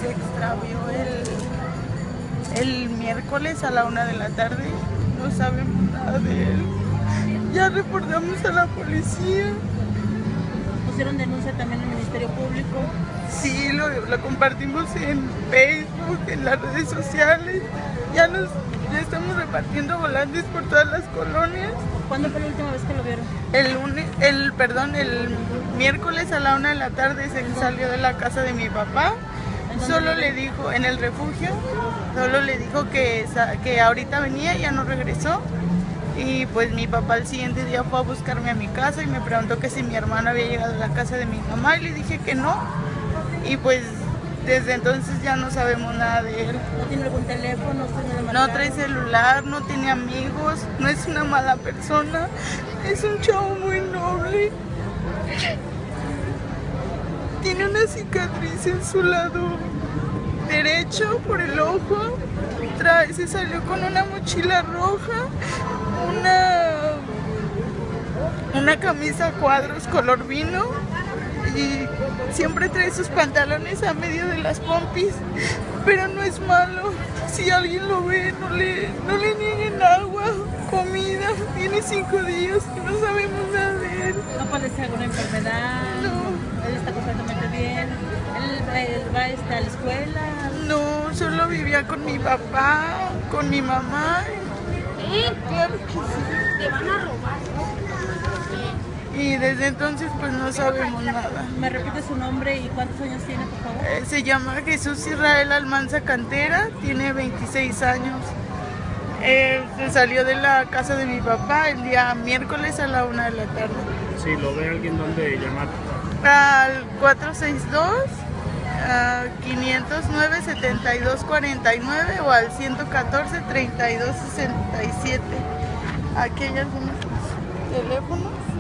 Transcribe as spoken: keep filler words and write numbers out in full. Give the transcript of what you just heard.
se extravió el, el miércoles a la una de la tarde. No sabemos nada de él. Ya reportamos a la policía. ¿Pusieron denuncia también al Ministerio Público? Sí, lo, lo compartimos en Facebook, en las redes sociales. Ya nos ya estamos repartiendo volantes por todas las colonias. ¿Cuándo fue la última vez que lo vieron? El lunes, el perdón, el miércoles a la una de la tarde se salió de la casa de mi papá. Solo le dijo, en el refugio, solo le dijo que, que ahorita venía y ya no regresó. Y pues mi papá el siguiente día fue a buscarme a mi casa y me preguntó que si mi hermano había llegado a la casa de mi mamá y le dije que no. Y pues desde entonces ya no sabemos nada de él. ¿No tiene algún teléfono? No trae celular, no tiene amigos, no es una mala persona, es un chavo muy noble. Tiene una cicatriz en su lado derecho por el ojo. Trae, se salió con una mochila roja, una, una camisa a cuadros color vino y siempre trae sus pantalones a medio de las pompis, pero no es malo. Si alguien lo ve, no le, no le nieguen agua, comida. Tiene cinco días y no sabemos nada de él. ¿No padece alguna enfermedad? No. ¿Él está completamente bien? ¿Él, él va a la escuela? No, solo vivía con mi papá, con mi mamá. ¿Eh? Claro que sí. Te van a robar. Y desde entonces pues no sabemos nada. ¿Me repite su nombre y cuántos años tiene, por favor? Eh, se llama Jesús Israel Almanza Cantera, tiene veintiséis años. Eh, se salió de la casa de mi papá el día miércoles a la una de la tarde. Si lo ve alguien, ¿dónde llamar? Al cuatro seis dos, quinientos nueve, setenta y dos cuarenta y nueve o al ciento catorce, treinta y dos sesenta y siete. Aquí hay algunos teléfonos.